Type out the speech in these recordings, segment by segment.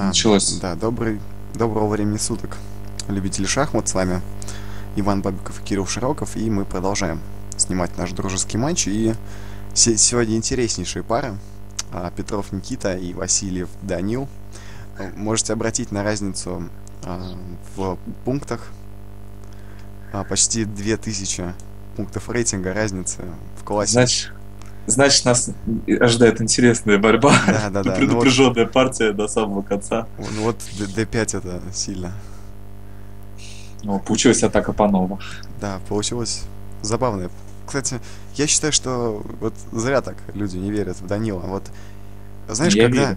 началось. Да, доброго времени суток, любители шахмат. С вами Иван Бабиков и Кирилл Широков, и мы продолжаем снимать наш дружеский матч. И сегодня интереснейшие пары. Петров Никита и Васильев Данил. Можете обратить на разницу в пунктах. Почти 2000 пунктов рейтинга разницы в классе. Значит, нас ожидает интересная борьба. Да. Предупрежденная партия до самого конца. Ну вот D5 это сильно. Получилась атака Панова. Да, получилось забавно. Кстати, я считаю, что вот зря так люди не верят в Данила. Вот знаешь,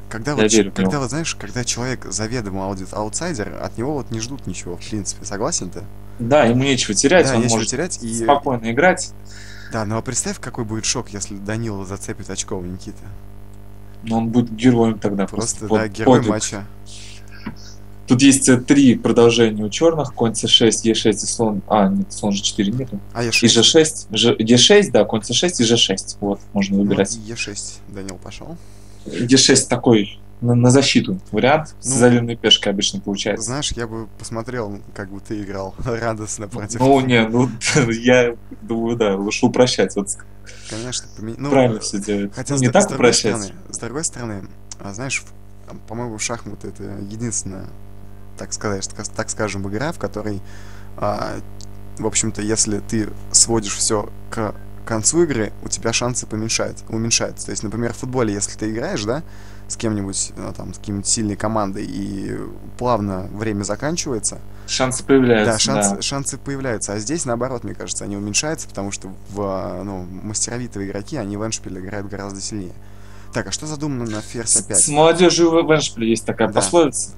когда человек заведомо аутсайдер, от него вот не ждут ничего, в принципе. Согласен ты? Да, ему нечего терять, да, он может спокойно играть. Да, но представь, какой будет шок, если Данила зацепит очко у Никиты. Но он будет героем тогда. Просто да, герой матча. Тут есть 3 продолжения у черных. Конь c6, e6 и слон... нет, слон g4 нету. E6. И g6, e6, да, конь c6 и g6. Вот, можно выбирать. e6 Данил пошел. e6 такой на защиту вариант. С заливной пешкой обычно получается. Знаешь, я бы посмотрел, как бы ты играл радостно против... Я думаю, да, лучше упрощать. Вот. Конечно, правильно все делать. Хотя не так упрощать. С другой стороны, знаешь, по-моему, шахматы это единственная, так скажем, игра, в которой, в общем-то, если ты сводишь все к концу игры, у тебя шансы уменьшаются. То есть, например, в футболе, если ты играешь, да, с кем-нибудь, с какой-нибудь сильной командой, и плавно время заканчивается. Шансы появляются. Да, шансы появляются. А здесь, наоборот, мне кажется, они уменьшаются, потому что мастеровитые игроки, они в эндшпиле играют гораздо сильнее. Так, а что задумано на ферзь А5? С молодежью в эндшпиле есть такая пословица.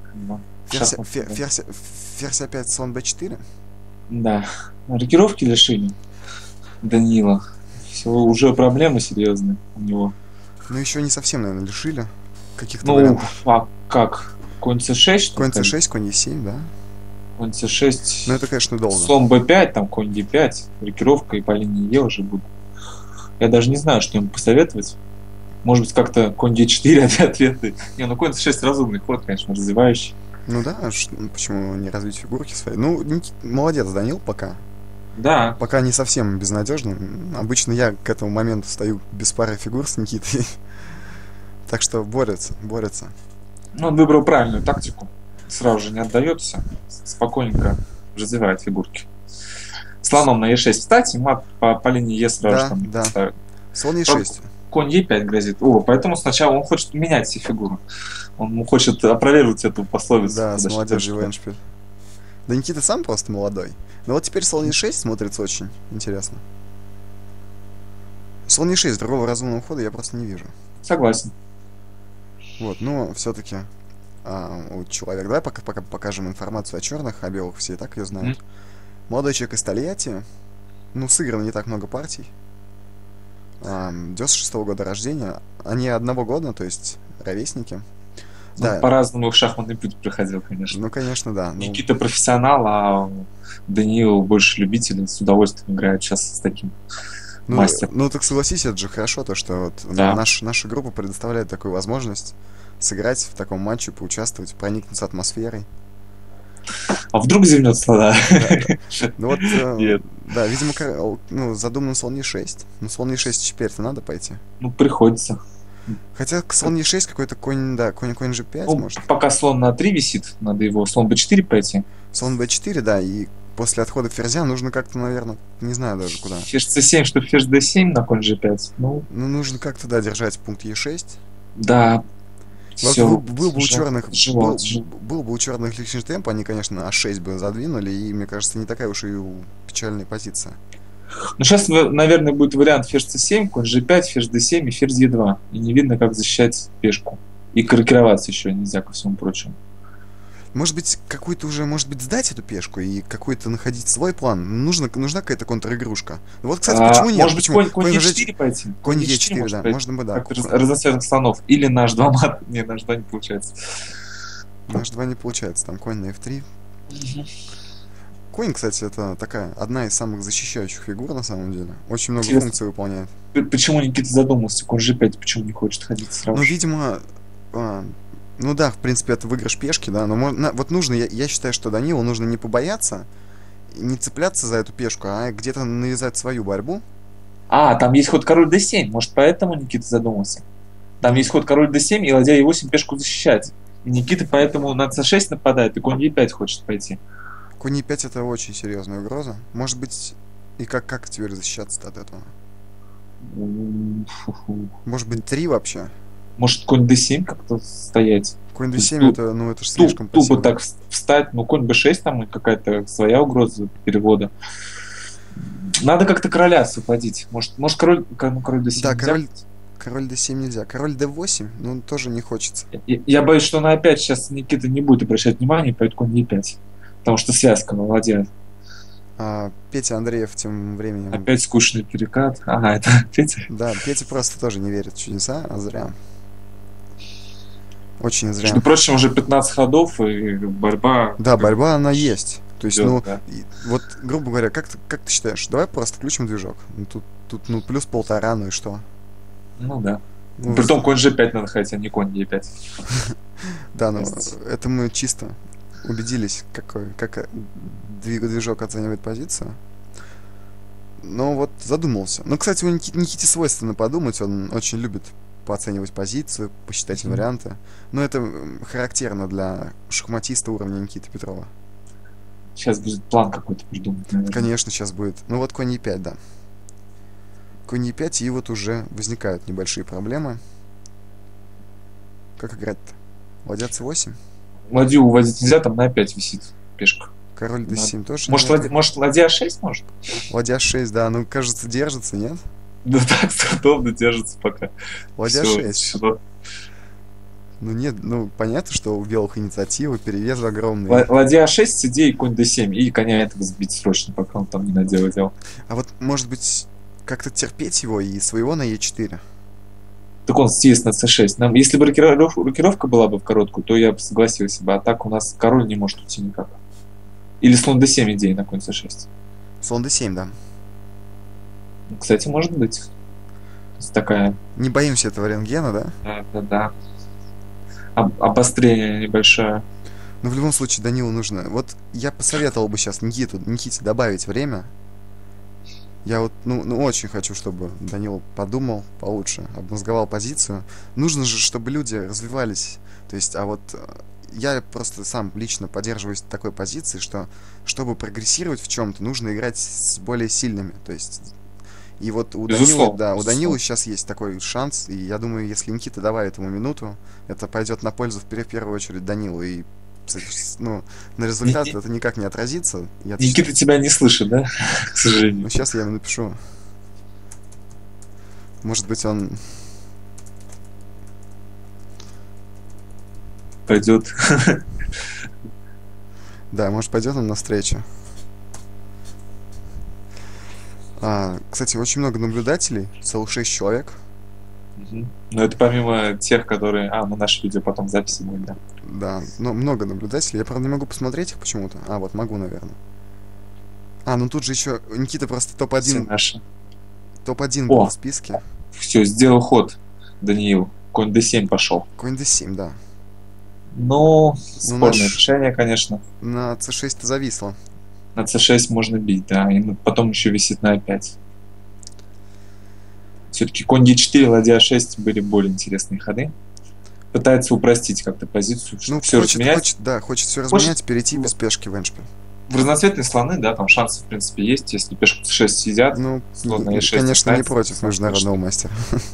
Ферзь А5, слон Б4? Да. Рокировки лишили Данила. Уже проблемы серьезные у него. Ну, еще не совсем, наверное, лишили каких-то вариантов. А как? Конь c6? Конь c6, конь e7, да? Конь c6. Ну, это, конечно, долго. Слон b5, там конь d5. Рокировка и по линии e уже будет. Я даже не знаю, что ему посоветовать. Может быть, как-то конь d4 ответный. Конь c6 разумный ход, конечно, развивающий. Ну да, почему не развить фигурки свои? Ну, молодец, Данил, пока. Да. Пока не совсем безнадежно. Обычно я к этому моменту стою без пары фигур с Никитой. Так что борется. Он выбрал правильную тактику. Сразу же не отдается. Спокойненько развивает фигурки. Слоном на e6. Кстати, мат по линии e сразу же ставит. Слон e6. Конь e5 грозит. Поэтому сначала он хочет менять все фигуры. Он хочет опровергнуть эту пословицу. Да, с молодежью в эндшпиль. Да Никита сам просто молодой. Но вот теперь слон e6 смотрится очень интересно. Слон e6, другого разумного хода я просто не вижу. Согласен. Вот, но все-таки у человека, давай пока покажем информацию о черных, о белых, все и так ее знают. Молодой человек из Тольятти, сыграно не так много партий. 96-го года рождения. Они одного года, то есть ровесники. Да. По-разному их шахматный путь проходил, конечно. Ну, конечно, да. Никита профессионал, а Даниил больше любитель, с удовольствием играет сейчас с таким мастером. Ну, так согласись, это же хорошо, то, что наша группа предоставляет такую возможность сыграть в таком матче, поучаствовать, проникнуться атмосферой. А вдруг зевнет слона? Ну вот, да, видимо, задуман слон e6. Ну, слон e6 теперь-то надо пойти. Приходится. Хотя слон e6 какой-то конь g5 может. Пока слон на 3 висит, надо его слон b4 пойти. Слон b4, да, и после отхода ферзя нужно как-то, наверное, не знаю даже куда. Ферзь c7, чтобы ферзь d7 на конь g5. Ну, нужно как-то, да, держать пункт e6. Да. Был бы у черных лишний темп, они, конечно, а6 бы задвинули, и, мне кажется, не такая уж и печальная позиция. Сейчас, наверное, будет вариант ферзь c7, конь g5, ферзь d7 и ферзь e2. И не видно, как защищать пешку. И корректироваться еще нельзя, ко всему прочему. Может быть, сдать эту пешку и какой-то находить свой план? Нужна какая-то контр-игрушка. Вот, кстати, почему нет? Может быть, конь e4 пойти? Конь e4, да. Можно бы, да. Как разноцветных слонов. Или на h2 мат. Не, на h2 не получается. На h2 не получается. Там конь на f3. Конь, кстати, это одна из самых защищающих фигур, на самом деле. Очень много функций выполняет. Почему Никита задумался? Конь g5 почему не хочет ходить сразу? Ну, видимо, Ну да, в принципе, это выигрыш пешки, да, но вот нужно, я считаю, что Данилу нужно не побояться, не цепляться за эту пешку, а где-то навязать свою борьбу. А, там есть ход король d7, может, поэтому Никита задумался. Там Ну, есть ход король d7 и ладья e8 пешку защищать. И Никита поэтому на c6 нападает, и конь e5 хочет пойти. конь e5 это очень серьезная угроза. Может быть, и как теперь защищаться от этого? Фу-фу. Может быть, 3 вообще? Может, конь d7 как-то стоять? Конь То есть d7 это, ну, это же слишком тупо пассивно. так встать, ну, конь b6, там и какая-то своя угроза перевода. Надо как-то короля освободить. Может король d7 Да, нельзя? король d7 нельзя. Король d8, ну, тоже не хочется. Я боюсь, что на опять сейчас Никита не будет обращать внимание и пойдет конь e5. Потому что связка молодец. А Петя Андреев тем временем... Опять скучный перекат. Ага, это Петя. Да, Петя просто тоже не верит в чудеса, а зря. Очень зря. Между прочим, уже 15 ходов и борьба... Да, борьба она есть. То есть, идет, ну, да. вот, грубо говоря, как ты считаешь? Давай просто включим движок. Ну, тут, ну, плюс 1,5, ну и что? Ну да. Ну, Притом конь g5 надо ходить, а не конь e5. да, ну, это мы чисто убедились, как движок оценивает позицию. Но вот задумался. Ну, кстати, у Никите свойственно подумать, он очень любит пооценивать позицию, посчитать варианты. Но это характерно для шахматиста уровня Никиты Петрова. Сейчас будет план какой-то придумать, наверное. Конечно, сейчас будет. Ну вот конь e5, да. Конь e5, и вот уже возникают небольшие проблемы. Как играть-то? Ладья c8? Ладью увозить нельзя, там на 5 висит пешка. Король d7 тоже Может, нет. может ладья 6 может? Ладья 6, да, ну, кажется, держится, нет? Да так удобно держится пока. Ладья Всё, 6. всё. Ну нет, ну понятно, что у белых инициатива, перевес огромный. Ладья 6 с идеей конь d7 и коня этого сбить срочно, пока он там не наделал. А вот, может быть, как-то терпеть его и своего на e4? Так он съест на c6. Если бы рокировка была бы в короткую, то я бы согласился бы. А так у нас король не может уйти никак. Или слон d7 идея на конь c6. Слон d7, да. Кстати, может быть. То есть такая... Не боимся этого рентгена, да? Да. Обострение небольшое. Но в любом случае Данилу нужно... Вот я посоветовал бы сейчас Никите добавить время. Я вот, ну очень хочу, чтобы Данил подумал получше, обмозговал позицию. Нужно же, чтобы люди развивались. То есть, а вот я просто сам лично поддерживаюсь такой позиции, что чтобы прогрессировать в чем-то, нужно играть с более сильными. То есть, и вот у Данилы, да, у Данилы сейчас есть такой шанс, и я думаю, если Никита добавит ему минуту, это пойдет на пользу в первую очередь Данилу, и ну, на результат это никак не отразится. Никита тебя не слышит, да? К сожалению. Ну, сейчас я ему напишу. Может быть, он... Пойдет. Да, может, пойдет он на встречу. Кстати, очень много наблюдателей, целых 6 человек. Но это помимо тех, которые... ну наше видео потом в записи будет, да. Да, но много наблюдателей. Я, правда, не могу посмотреть их почему-то. Вот могу, наверное. Ну тут же еще Никита просто топ-1. Наши. Топ-1 был в списке. Все, сделал ход, Даниил. Конь d7 пошел. Конь d7, да. Ну, спорное решение, конечно. На c6-то зависло. На c6 можно бить, да. И потом еще висит на a5. Все-таки конь d4, ладья 6 были более интересные ходы. Пытается упростить как-то позицию, ну, все разменять. Хочет все разменять, перейти без пешки в эндшпиль. В разноцветные слоны, да, там шансы в принципе есть, если пешку c6 съедят. Ну, слон на e6 конечно, не против международного мастера.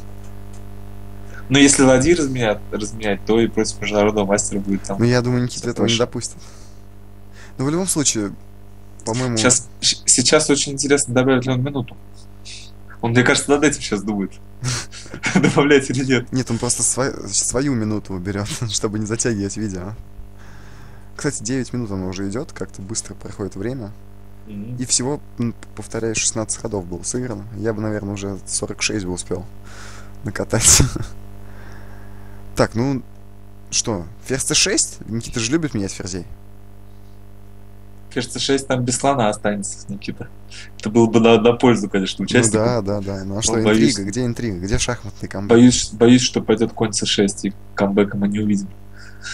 Но если ладьи разменять, то и против международного мастера будет там. Ну, я думаю, Никита этого не допустит. Но в любом случае, по-моему... Сейчас очень интересно, добавит ли он минуту. Он, мне кажется, над этим сейчас думает. Добавлять или нет. Нет, он просто свою минуту берет, чтобы не затягивать видео. Кстати, 9 минут оно уже идет, как-то быстро проходит время. И всего, повторяю, 16 ходов было сыграно. Я бы, наверное, уже 46 бы успел накатать. Так, ну что, ферзь c6? Никита же любит менять ферзей. Ферзь c6 там без слона останется, Никита. Это было бы на пользу, конечно, участнику. Ну да. Ну а что, интрига? Где интрига? Где шахматный камбэк? Боюсь, что пойдет конь c6, и камбэка мы не увидим.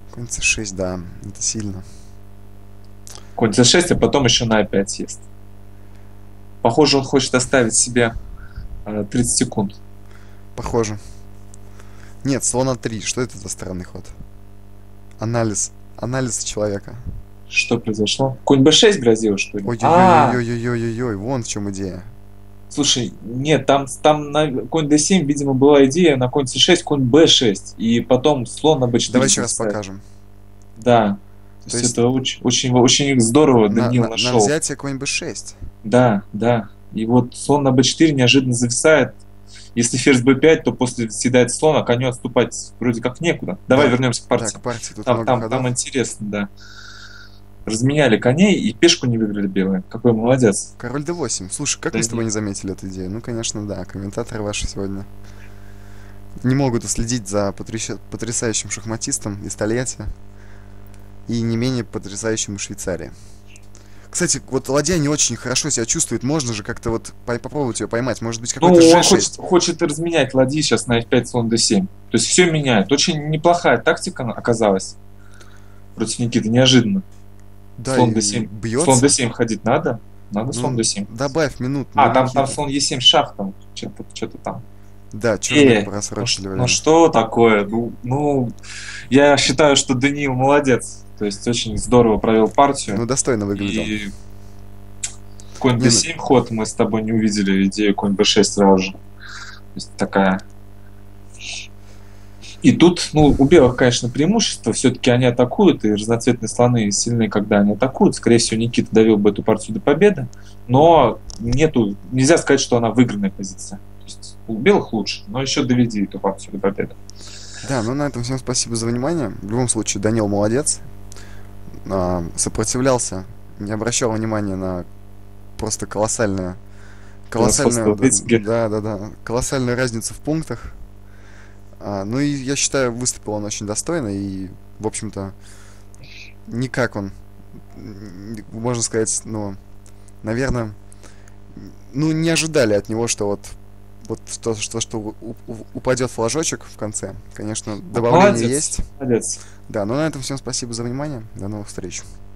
Конь c6, да, это сильно. Конь c6, а потом еще на a5 съест. Похоже, он хочет оставить себе 30 секунд. Похоже. Нет, слон а3. Что это за странный ход? Анализ. Анализ человека. Что произошло? Конь b6 грозил, что ли? Ой-ой-ой-ой-ой-ой-ой, вон в чем идея. Слушай, нет, там на конь d7, видимо, была идея на конь c6, конь b6, и потом слон на b4. Давай еще раз покажем. Да. То есть это очень здорово Даниил на нашел. взятие конь b6. Да, да. И вот слон на b4 неожиданно зависает. Если ферзь b5, то после съедает слон, а коню отступать вроде как некуда. Давай Да, вернемся к партии. к партии. Тут Там интересно, да. Разменяли коней и пешку не выиграли белые. Какой молодец. Король d8. Слушай, как Да мы с тобой не заметили эту идею? Ну, конечно, да. Комментаторы ваши сегодня не могут уследить за потрясающим шахматистом из Тольятти и не менее потрясающим из Швейцарии. Кстати, вот ладья не очень хорошо себя чувствует. Можно же как-то вот попробовать ее поймать. Может быть, какой-то g6. Он хочет разменять ладьи сейчас на f5, слон d7. То есть все меняет. Очень неплохая тактика оказалась против Никиты. Неожиданно. Да, слон d7. Бьется. Слон d7 ходить надо? Надо слон d7. Добавь минут. Там слон e7 шах, там что-то там. Да, черный просрочили. Ну что такое? Я считаю, что Даниил молодец. То есть очень здорово провел партию. Ну, достойно выглядел. И конь d7 ход мы с тобой не увидели, идею конь b6 сразу же. То есть такая. И тут, у белых, конечно, преимущество. Все-таки они атакуют, и разноцветные слоны сильны, когда они атакуют. Скорее всего, Никита довел бы эту партию до победы. Но нельзя сказать, что она выигранная позиция. То есть у белых лучше, но еще доведи эту партию до победы. Да, на этом всем спасибо за внимание. В любом случае, Данил молодец. Сопротивлялся, не обращал внимания на просто колоссальную разницу в пунктах. Ну и я считаю, выступил он очень достойно, и, в общем-то, никак он, можно сказать, наверное, не ожидали от него, что что упадет флажочек в конце. Конечно, добавление есть. Молодец. Да, но на этом всем спасибо за внимание. До новых встреч.